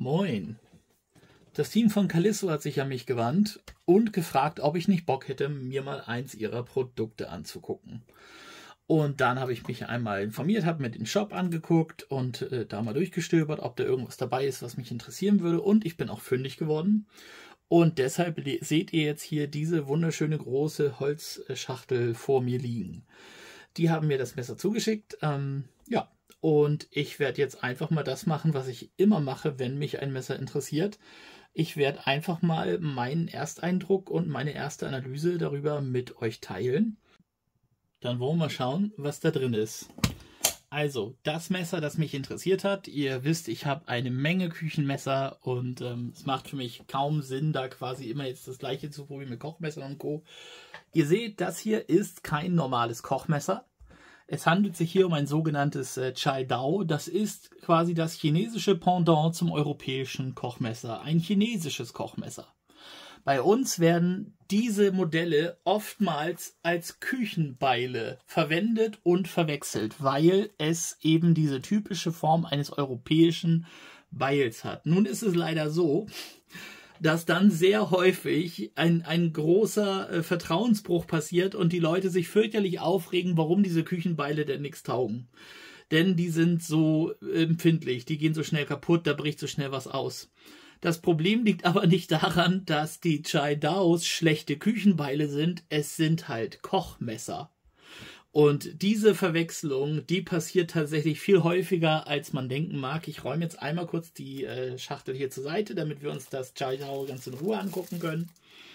Moin. Das Team von Callisto hat sich an mich gewandt und gefragt, ob ich nicht Bock hätte, mir mal eins ihrer Produkte anzugucken. Und dann habe ich mich einmal informiert, habe mir den Shop angeguckt und da mal durchgestöbert, ob da irgendwas dabei ist, was mich interessieren würde. Und ich bin auch fündig geworden. Und deshalb seht ihr jetzt hier diese wunderschöne große Holzschachtel vor mir liegen. Die haben mir das Messer zugeschickt. Ja, und ich werde jetzt einfach mal das machen, was ich immer mache, wenn mich ein Messer interessiert. Ich werde einfach mal meinen Ersteindruck und meine erste Analyse darüber mit euch teilen. Dann wollen wir mal schauen, was da drin ist. Also, das Messer, das mich interessiert hat. Ihr wisst, ich habe eine Menge Küchenmesser und es macht für mich kaum Sinn, da quasi immer jetzt das gleiche zu probieren mit Kochmessern und Co. Ihr seht, das hier ist kein normales Kochmesser. Es handelt sich hier um ein sogenanntes Chai Dao. Das ist quasi das chinesische Pendant zum europäischen Kochmesser. Ein chinesisches Kochmesser. Bei uns werden diese Modelle oftmals als Küchenbeile verwendet und verwechselt, weil es eben diese typische Form eines europäischen Beils hat. Nun ist es leider so, dass dann sehr häufig ein großer Vertrauensbruch passiert und die Leute sich fürchterlich aufregen, warum diese Küchenbeile denn nichts taugen. Denn die sind so empfindlich, die gehen so schnell kaputt, da bricht so schnell was aus. Das Problem liegt aber nicht daran, dass die Chai Daos schlechte Küchenbeile sind, es sind halt Kochmesser. Und diese Verwechslung, die passiert tatsächlich viel häufiger, als man denken mag. Ich räume jetzt einmal kurz die Schachtel hier zur Seite, damit wir uns das Chai Dao ganz in Ruhe angucken können.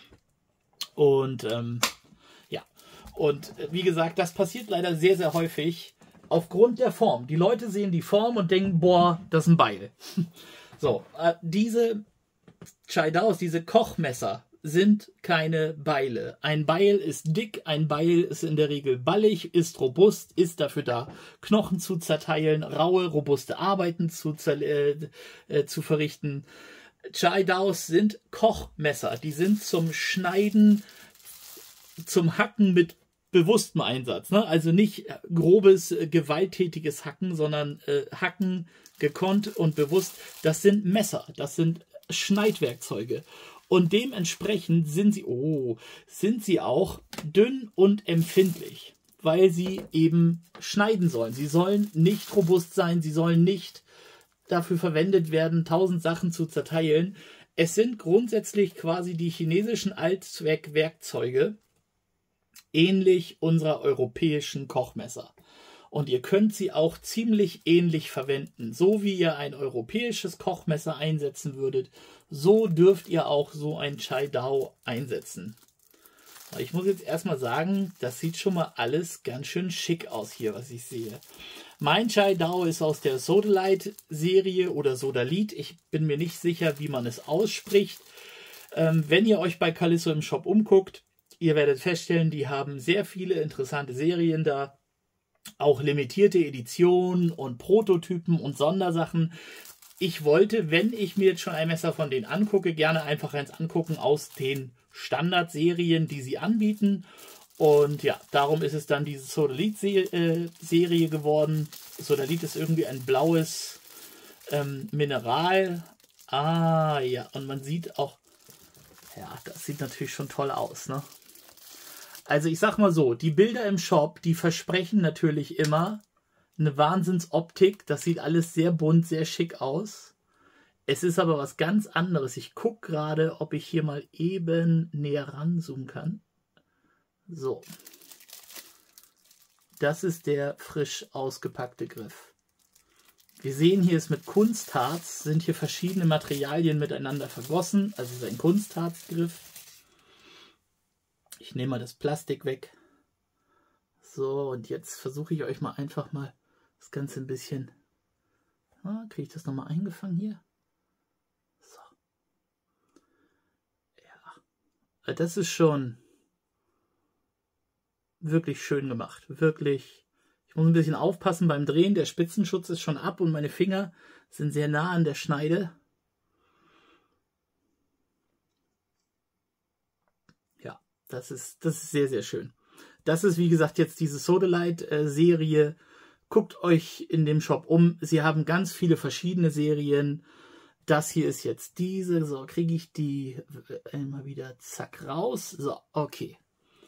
Und ja, und wie gesagt, das passiert leider sehr, sehr häufig aufgrund der Form. Die Leute sehen die Form und denken, boah, das ist ein Beil. So, diese Chai Daos, diese Kochmesser sind keine Beile. Ein Beil ist dick, ein Beil ist in der Regel ballig, ist robust, ist dafür da, Knochen zu zerteilen, raue, robuste Arbeiten zu verrichten. Chai Daos sind Kochmesser, die sind zum Schneiden, zum Hacken mit bewusstem Einsatz. Ne? Also nicht grobes, gewalttätiges Hacken, sondern Hacken gekonnt und bewusst. Das sind Messer, das sind Schneidwerkzeuge. Und dementsprechend sind sie auch dünn und empfindlich, weil sie eben schneiden sollen. Sie sollen nicht robust sein, sie sollen nicht dafür verwendet werden, 1000 Sachen zu zerteilen. Es sind grundsätzlich quasi die chinesischen Allzweckwerkzeuge, ähnlich unserer europäischen Kochmesser. Und ihr könnt sie auch ziemlich ähnlich verwenden. So wie ihr ein europäisches Kochmesser einsetzen würdet, so dürft ihr auch so ein Chai Dao einsetzen. Ich muss jetzt erstmal sagen, das sieht schon mal alles ganz schön schick aus hier, was ich sehe. Mein Chai Dao ist aus der Sodalite Serie oder Sodalite. Ich bin mir nicht sicher, wie man es ausspricht. Wenn ihr euch bei Callisto im Shop umguckt, ihr werdet feststellen, die haben sehr viele interessante Serien da. Auch limitierte Editionen und Prototypen und Sondersachen. Ich wollte, wenn ich mir jetzt schon ein Messer von denen angucke, gerne einfach eins angucken aus den Standardserien, die sie anbieten. Und ja, darum ist es dann diese Sodalite-Serie geworden. Sodalite ist irgendwie ein blaues Mineral. Ah ja, und man sieht auch, ja, das sieht natürlich schon toll aus, ne? Also ich sag mal so, die Bilder im Shop, die versprechen natürlich immer eine Wahnsinnsoptik. Das sieht alles sehr bunt, sehr schick aus. Es ist aber was ganz anderes. Ich gucke gerade, ob ich hier mal eben näher ranzoomen kann. So. Das ist der frisch ausgepackte Griff. Wir sehen, hier ist mit Kunstharz, sind hier verschiedene Materialien miteinander vergossen. Also es ist ein Kunstharzgriff. Ich nehme mal das Plastik weg. So, und jetzt versuche ich euch mal einfach mal das Ganze ein bisschen... Kriege ich das nochmal eingefangen hier? So. Ja. Das ist schon wirklich schön gemacht. Wirklich. Ich muss ein bisschen aufpassen beim Drehen. Der Spitzenschutz ist schon ab und meine Finger sind sehr nah an der Schneide. Das ist sehr, sehr schön. Das ist, wie gesagt, jetzt diese Sodalite-Serie. Guckt euch in dem Shop um. Sie haben ganz viele verschiedene Serien. das hier ist jetzt diese. So, kriege ich die immer wieder zack raus. So, okay.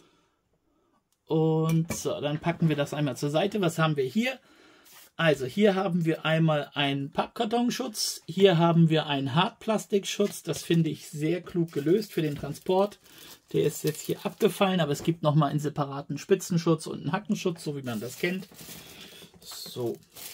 Und so, dann packen wir das einmal zur Seite. Was haben wir hier? Also hier haben wir einmal einen Pappkartonschutz. Hier haben wir einen Hartplastikschutz. Das finde ich sehr klug gelöst für den Transport. Der ist jetzt hier abgefallen, aber es gibt nochmal einen separaten Spitzenschutz und einen Hackenschutz, so wie man das kennt. So.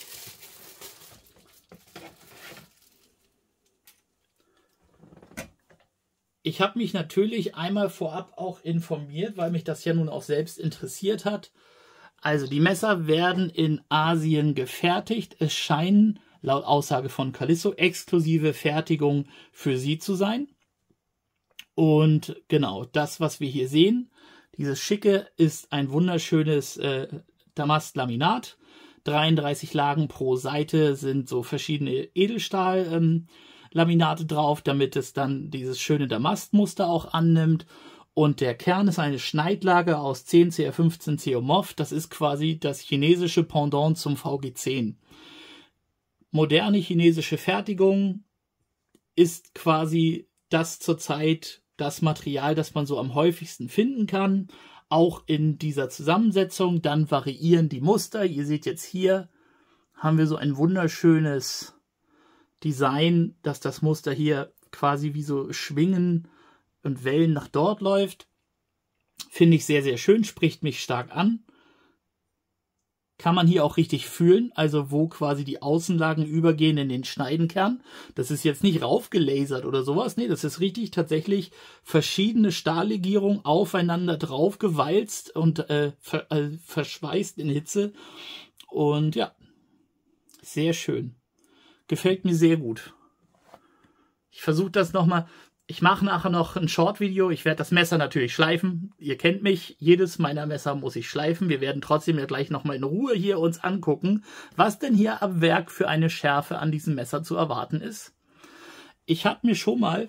Ich habe mich natürlich einmal vorab auch informiert, weil mich das ja nun auch selbst interessiert hat. Also die Messer werden in Asien gefertigt. Es scheinen laut Aussage von Callisto exklusive Fertigung für sie zu sein. Und genau, das, was wir hier sehen, dieses Schicke, ist ein wunderschönes Damastlaminat. 33 Lagen pro Seite sind so verschiedene Edelstahl-Laminate drauf, damit es dann dieses schöne Damastmuster auch annimmt. Und der Kern ist eine Schneidlage aus 10 CR15 Zeomorph. Das ist quasi das chinesische Pendant zum VG10. Moderne chinesische Fertigung ist quasi das zurzeit das Material, das man so am häufigsten finden kann. Auch in dieser Zusammensetzung. Dann variieren die Muster. Ihr seht jetzt hier, haben wir so ein wunderschönes Design, dass das Muster hier quasi wie so Schwingen und Wellen nach dort läuft. Finde ich sehr, sehr schön, spricht mich stark an. Kann man hier auch richtig fühlen, also wo quasi die Außenlagen übergehen in den Schneidenkern. Das ist jetzt nicht raufgelasert oder sowas, nee, das ist richtig tatsächlich verschiedene Stahllegierungen aufeinander drauf gewalzt und verschweißt in Hitze. Und ja, sehr schön. Gefällt mir sehr gut. Ich versuche das nochmal. Ich mache nachher noch ein Short-Video. Ich werde das Messer natürlich schleifen. Ihr kennt mich. Jedes meiner Messer muss ich schleifen. Wir werden trotzdem ja gleich nochmal in Ruhe hier uns angucken, was denn hier ab Werk für eine Schärfe an diesem Messer zu erwarten ist. Ich habe mir schon mal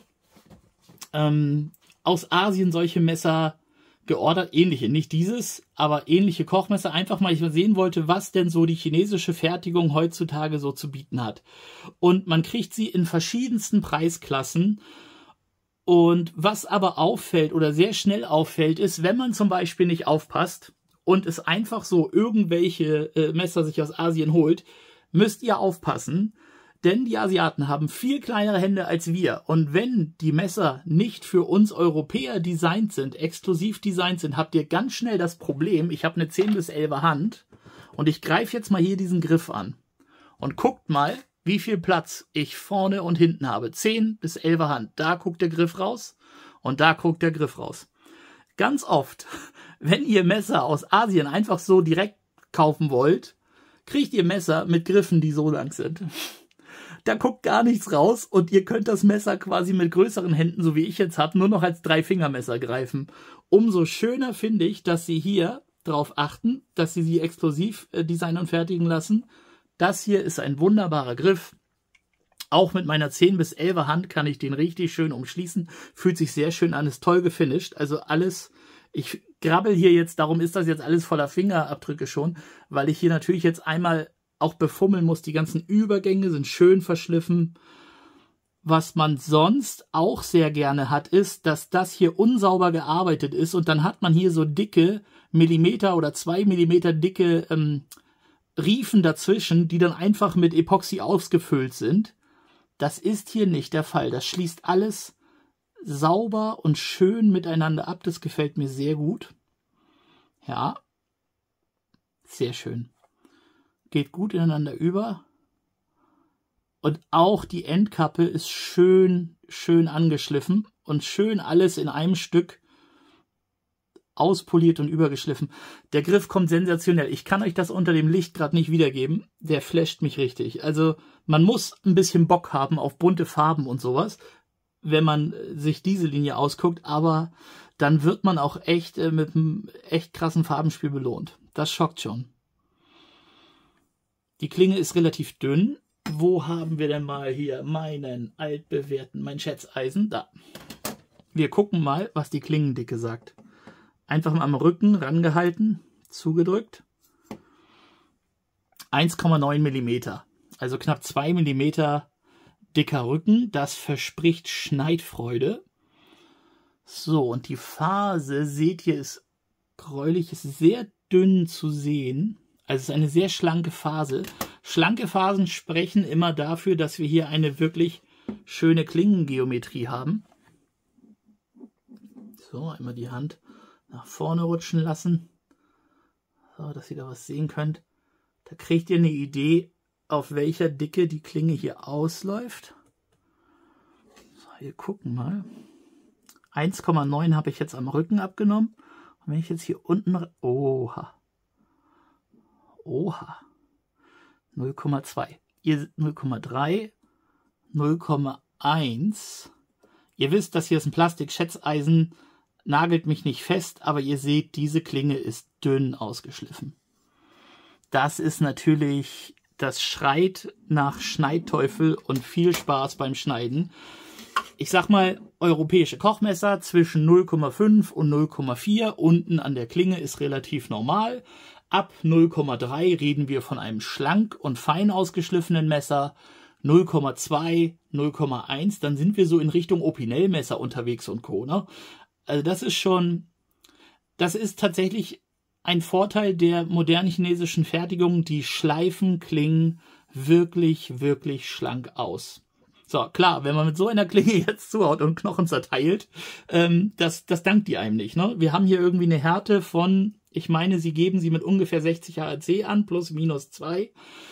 aus Asien solche Messer geordert. Ähnliche, nicht dieses, aber ähnliche Kochmesser. Einfach mal, ich sehen wollte, was denn so die chinesische Fertigung heutzutage so zu bieten hat. Und man kriegt sie in verschiedensten Preisklassen. Und was aber auffällt oder sehr schnell auffällt, ist, wenn man zum Beispiel nicht aufpasst und es einfach so irgendwelche Messer sich aus Asien holt, müsst ihr aufpassen, denn die Asiaten haben viel kleinere Hände als wir. Und wenn die Messer nicht für uns Europäer designt sind, exklusiv designt sind, habt ihr ganz schnell das Problem, ich habe eine 10 bis 11er Hand und ich greife jetzt mal hier diesen Griff an und guckt mal, wie viel Platz ich vorne und hinten habe. 10 bis 11er Hand. Da guckt der Griff raus und da guckt der Griff raus. Ganz oft, wenn ihr Messer aus Asien einfach so direkt kaufen wollt, kriegt ihr Messer mit Griffen, die so lang sind. Da guckt gar nichts raus und ihr könnt das Messer quasi mit größeren Händen, so wie ich jetzt habe, nur noch als 3-Finger-Messer greifen. Umso schöner finde ich, dass sie hier darauf achten, dass sie exklusiv designen und fertigen lassen. Das hier ist ein wunderbarer Griff. Auch mit meiner 10 bis 11er Hand kann ich den richtig schön umschließen. Fühlt sich sehr schön an, ist toll gefinisht. Also alles, ich grabbel hier jetzt, darum ist das jetzt alles voller Fingerabdrücke schon, weil ich hier natürlich jetzt einmal auch befummeln muss. Die ganzen Übergänge sind schön verschliffen. Was man sonst auch sehr gerne hat, ist, dass das hier unsauber gearbeitet ist und dann hat man hier so dicke Millimeter oder 2 Millimeter dicke Riefen dazwischen, die dann einfach mit Epoxy ausgefüllt sind. Das ist hier nicht der Fall. Das schließt alles sauber und schön miteinander ab. Das gefällt mir sehr gut. Ja, sehr schön. Geht gut ineinander über. Und auch die Endkappe ist schön angeschliffen und schön alles in einem Stück auspoliert und übergeschliffen. Der Griff kommt sensationell. Ich kann euch das unter dem Licht gerade nicht wiedergeben. Der flasht mich richtig. Also man muss ein bisschen Bock haben auf bunte Farben und sowas, wenn man sich diese Linie ausguckt. Aber dann wird man auch echt mit einem echt krassen Farbenspiel belohnt. Das schockt schon. Die Klinge ist relativ dünn. Wo haben wir denn mal hier meinen altbewährten, mein Schätzeisen? Da. Wir gucken mal, was die Klingendicke sagt. Einfach mal am Rücken rangehalten, zugedrückt. 1,9 mm. Also knapp 2 mm dicker Rücken, das verspricht Schneidfreude. So, und die Phase, seht ihr, ist gräulich, ist sehr dünn zu sehen. Also es ist eine sehr schlanke Phase. Schlanke Phasen sprechen immer dafür, dass wir hier eine wirklich schöne Klingengeometrie haben. So, einmal die Hand nach vorne rutschen lassen, so, dass ihr da was sehen könnt. Da kriegt ihr eine Idee, auf welcher Dicke die Klinge hier ausläuft. So, wir gucken mal. 1,9 habe ich jetzt am Rücken abgenommen. Und wenn ich jetzt hier unten... Oha. Oha. 0,2. Ihr 0,3. 0,1. Ihr wisst, das hier ist ein Plastik-Schätzeisen. Nagelt mich nicht fest, aber ihr seht, diese Klinge ist dünn ausgeschliffen. Das ist natürlich... Das schreit nach Schneidteufel und viel Spaß beim Schneiden. Ich sag mal, europäische Kochmesser zwischen 0,5 und 0,4 unten an der Klinge ist relativ normal. Ab 0,3 reden wir von einem schlank und fein ausgeschliffenen Messer. 0,2, 0,1, dann sind wir so in Richtung Opinel-Messer unterwegs und Co. Ne? Also das ist tatsächlich ein Vorteil der modernen chinesischen Fertigung. Die schleifen Klingen wirklich, wirklich schlank aus. So, klar, wenn man mit so einer Klinge jetzt zuhaut und Knochen zerteilt, das dankt die einem nicht. Ne? Wir haben hier irgendwie eine Härte von, ich meine, sie geben sie mit ungefähr 60 HRC an, plus minus 2.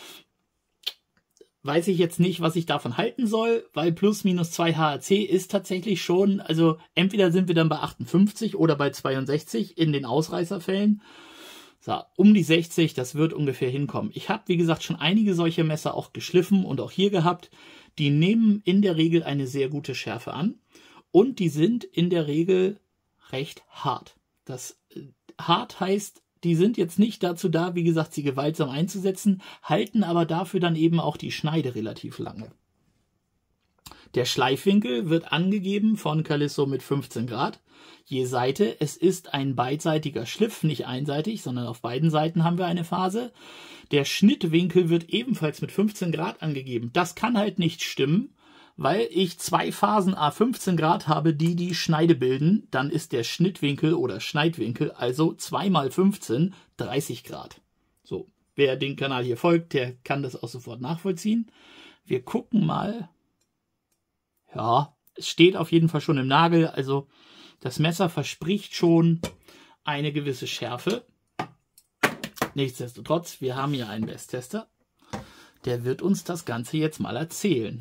Weiß ich jetzt nicht, was ich davon halten soll, weil plus minus 2 HRC ist tatsächlich schon, also entweder sind wir dann bei 58 oder bei 62 in den Ausreißerfällen. So, um die 60, das wird ungefähr hinkommen. Ich habe, wie gesagt, schon einige solche Messer auch geschliffen und auch hier gehabt. Die nehmen in der Regel eine sehr gute Schärfe an und die sind in der Regel recht hart. Das hart heißt, die sind jetzt nicht dazu da, wie gesagt, sie gewaltsam einzusetzen, halten aber dafür dann eben auch die Schneide relativ lange. Der Schleifwinkel wird angegeben von Calisso mit 15 Grad je Seite. Es ist ein beidseitiger Schliff, nicht einseitig, sondern auf beiden Seiten haben wir eine Phase. Der Schnittwinkel wird ebenfalls mit 15 Grad angegeben. Das kann halt nicht stimmen, weil ich zwei Phasen à 15 Grad habe, die die Schneide bilden. Dann ist der Schnittwinkel oder Schneidwinkel also 2 mal 15, 30 Grad. So, wer den Kanal hier folgt, der kann das auch sofort nachvollziehen. Wir gucken mal. Ja, es steht auf jeden Fall schon im Nagel, also das Messer verspricht schon eine gewisse Schärfe. Nichtsdestotrotz, wir haben hier einen Besttester, der wird uns das Ganze jetzt mal erzählen.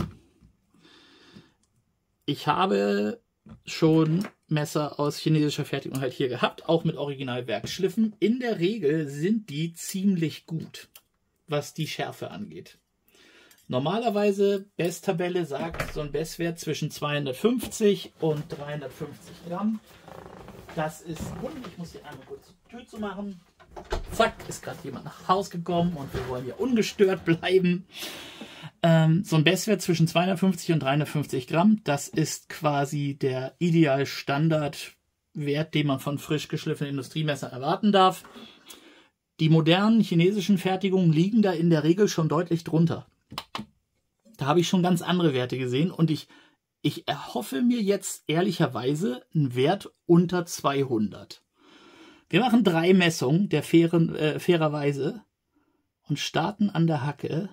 Ich habe schon Messer aus chinesischer Fertigung halt hier gehabt, auch mit Originalwerkschliffen. In der Regel sind die ziemlich gut, was die Schärfe angeht. Normalerweise, Besttabelle sagt so ein Bestwert zwischen 250 und 350 Gramm. Das ist, und ich muss hier einmal kurz die Tür zu machen. Zack, ist gerade jemand nach Hause gekommen und wir wollen hier ungestört bleiben. So ein Bestwert zwischen 250 und 350 Gramm, das ist quasi der ideal Standardwert, den man von frisch geschliffenen Industriemessern erwarten darf. Die modernen chinesischen Fertigungen liegen da in der Regel schon deutlich drunter. Da habe ich schon ganz andere Werte gesehen und ich erhoffe mir jetzt ehrlicherweise einen Wert unter 200. Wir machen 3 Messungen der fairerweise und starten an der Hacke.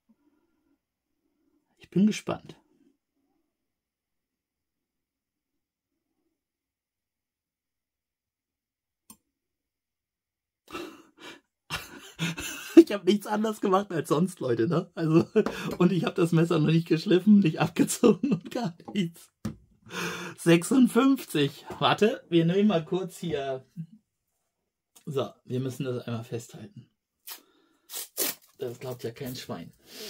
Ich bin gespannt. Ich habe nichts anderes gemacht als sonst, Leute, ne? Also, und ich habe das Messer noch nicht geschliffen, nicht abgezogen und gar nichts. 56. Warte, wir nehmen mal kurz hier. So, wir müssen das einmal festhalten. Das glaubt ja kein Schwein.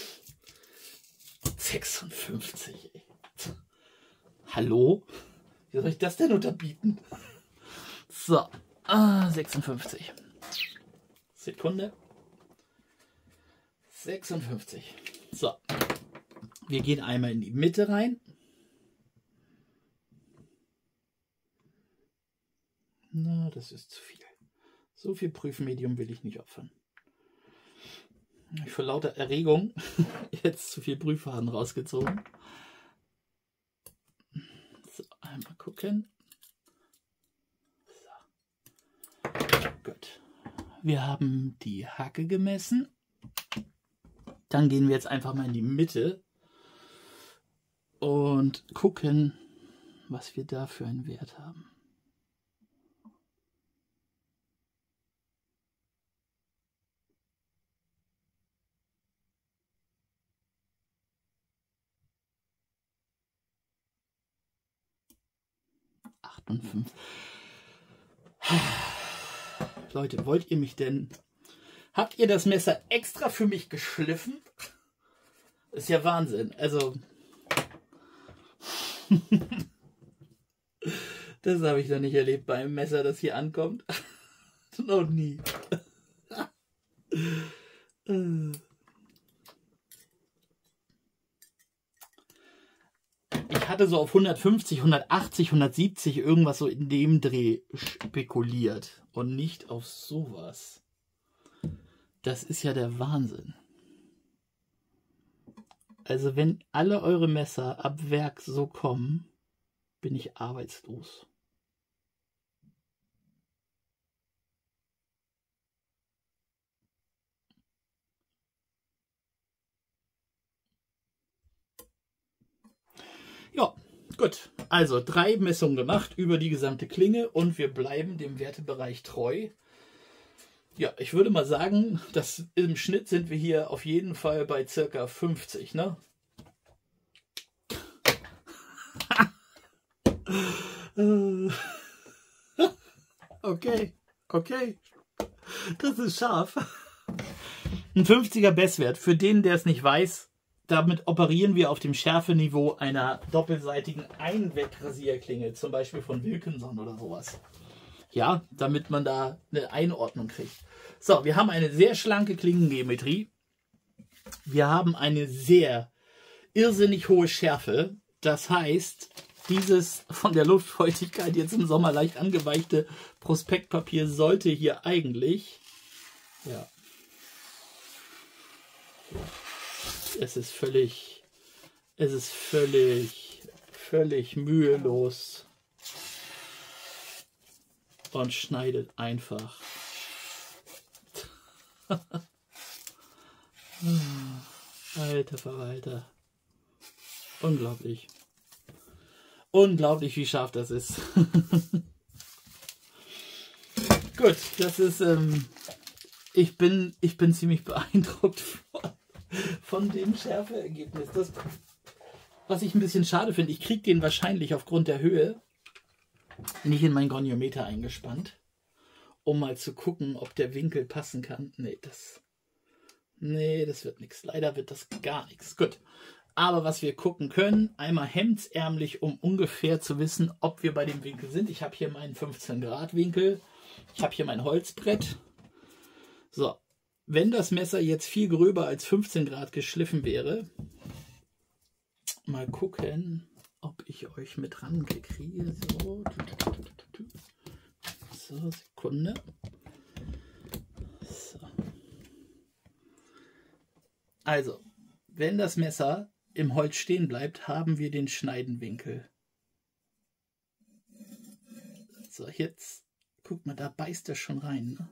56, ey. Hallo? Wie soll ich das denn unterbieten? So, 56. Sekunde. 56. So. Wir gehen einmal in die Mitte rein. Na, das ist zu viel. So viel Prüfmedium will ich nicht opfern. Ich vor lauter Erregung jetzt zu viel Brühfaden rausgezogen. So, einmal gucken. So. Gut. Wir haben die Hacke gemessen. Dann gehen wir jetzt einfach mal in die Mitte und gucken, was wir da für einen Wert haben. Leute, wollt ihr mich denn... Habt ihr das Messer extra für mich geschliffen? Das ist ja Wahnsinn. Also... Das habe ich noch nicht erlebt bei einem Messer, das hier ankommt. Noch nie. Ich hatte so auf 150, 180, 170 irgendwas so in dem Dreh spekuliert und nicht auf sowas. Das ist ja der Wahnsinn. Also wenn alle eure Messer ab Werk so kommen, bin ich arbeitslos. Ja, gut. Also 3 Messungen gemacht über die gesamte Klinge und wir bleiben dem Wertebereich treu. Ja, ich würde mal sagen, dass im Schnitt sind wir hier auf jeden Fall bei ca. 50, ne? Okay, okay. Das ist scharf. Ein 50er Bestwert. Für den, der es nicht weiß, damit operieren wir auf dem Schärfeniveau einer doppelseitigen Einwegrasierklinge, zum Beispiel von Wilkinson oder sowas. Ja, damit man da eine Einordnung kriegt. So, wir haben eine sehr schlanke Klingengeometrie. Wir haben eine sehr irrsinnig hohe Schärfe. Das heißt, dieses von der Luftfeuchtigkeit jetzt im Sommer leicht angeweichte Prospektpapier sollte hier eigentlich... Ja. Es ist völlig mühelos und schneidet einfach. Alter Verwalter. Unglaublich. Unglaublich, wie scharf das ist. Gut, das ist, ich bin ziemlich beeindruckt von dem Schärfeergebnis. Das, was ich ein bisschen schade finde, ich kriege den wahrscheinlich aufgrund der Höhe nicht in mein Goniometer eingespannt, um mal zu gucken, ob der Winkel passen kann. Nee, das wird nichts. Leider wird das gar nichts. Gut. Aber was wir gucken können, einmal hemdsärmlich, um ungefähr zu wissen, ob wir bei dem Winkel sind. Ich habe hier meinen 15 Grad Winkel. Ich habe hier mein Holzbrett. So, wenn das Messer jetzt viel gröber als 15 Grad geschliffen wäre, mal gucken, ob ich euch mit rankriege. So, Sekunde. So. Also, wenn das Messer im Holz stehen bleibt, haben wir den Schneidenwinkel. So, jetzt, guck mal, da beißt er schon rein. Ne?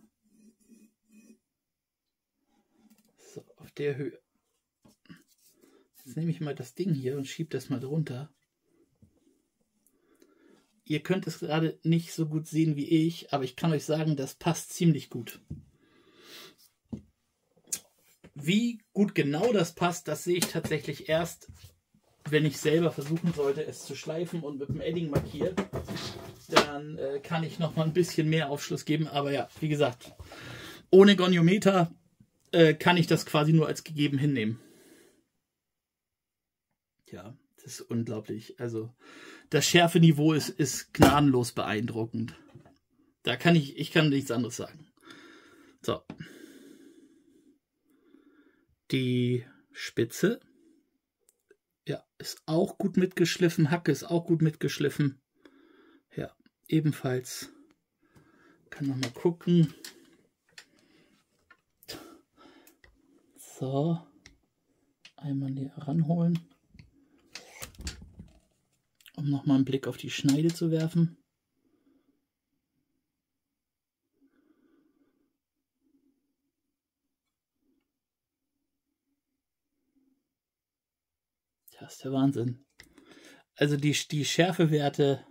So, auf der Höhe. Jetzt nehme ich mal das Ding hier und schiebe das mal drunter. Ihr könnt es gerade nicht so gut sehen wie ich, aber ich kann euch sagen, das passt ziemlich gut. Wie gut genau das passt, das sehe ich tatsächlich erst, wenn ich selber versuchen sollte, es zu schleifen und mit dem Edding markiert. Dann kann ich noch mal ein bisschen mehr Aufschluss geben. Aber ja, wie gesagt, ohne Goniometer kann ich das quasi nur als gegeben hinnehmen. Ja, das ist unglaublich. Also das Schärfeniveau ist gnadenlos beeindruckend. Da kann ich kann nichts anderes sagen. So. Die Spitze, ja, ist auch gut mitgeschliffen. Hacke ist auch gut mitgeschliffen. Ja, ebenfalls. Kann noch mal gucken. So, einmal näher ranholen, um nochmal einen Blick auf die Schneide zu werfen. Das ist der Wahnsinn. Also die Schärfewerte.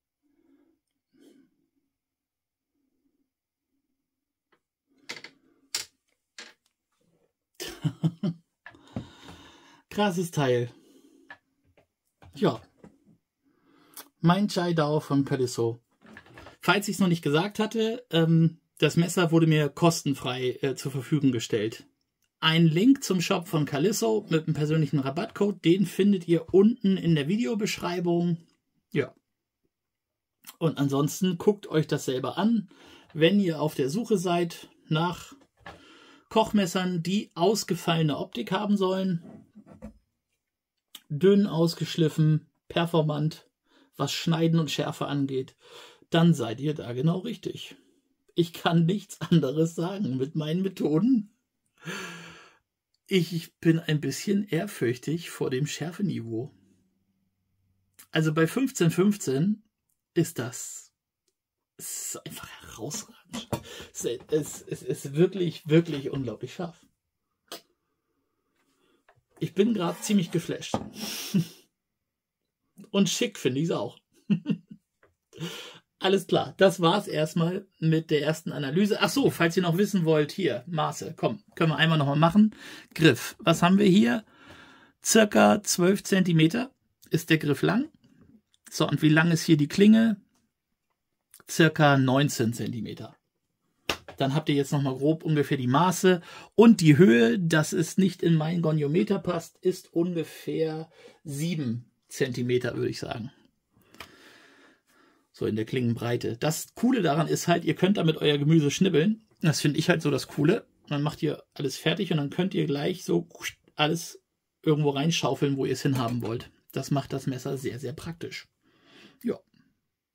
Krasses Teil. Ja. Mein Chai Dao von Calisso. Falls ich es noch nicht gesagt hatte, das Messer wurde mir kostenfrei zur Verfügung gestellt. Ein Link zum Shop von Calisso mit einem persönlichen Rabattcode, den findet ihr unten in der Videobeschreibung. Ja. Und ansonsten guckt euch das selber an, wenn ihr auf der Suche seid nach Kochmessern, die ausgefallene Optik haben sollen. Dünn ausgeschliffen, performant, was Schneiden und Schärfe angeht, dann seid ihr da genau richtig. Ich kann nichts anderes sagen mit meinen Methoden. Ich bin ein bisschen ehrfürchtig vor dem Schärfeniveau. Also bei 1515 ist das einfach herausragend. Es ist wirklich, wirklich unglaublich scharf. Ich bin gerade ziemlich geflasht. Und schick finde ich es auch. Alles klar, das war's erstmal mit der ersten Analyse. Ach so, falls ihr noch wissen wollt, hier, Maße, komm, können wir einmal nochmal machen. Griff, was haben wir hier? Circa 12 cm ist der Griff lang. So, und wie lang ist hier die Klinge? Circa 19 cm. Dann habt ihr jetzt nochmal grob ungefähr die Maße. Und die Höhe, dass es nicht in mein Goniometer passt, ist ungefähr 7 cm, würde ich sagen. So in der Klingenbreite. Das Coole daran ist halt, ihr könnt damit euer Gemüse schnibbeln. Das finde ich halt so das Coole. Dann macht ihr alles fertig und dann könnt ihr gleich so alles irgendwo reinschaufeln, wo ihr es hinhaben wollt. Das macht das Messer sehr, sehr praktisch. Ja.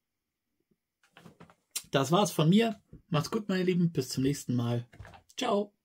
Das war's von mir. Macht's gut, meine Lieben. Bis zum nächsten Mal. Ciao.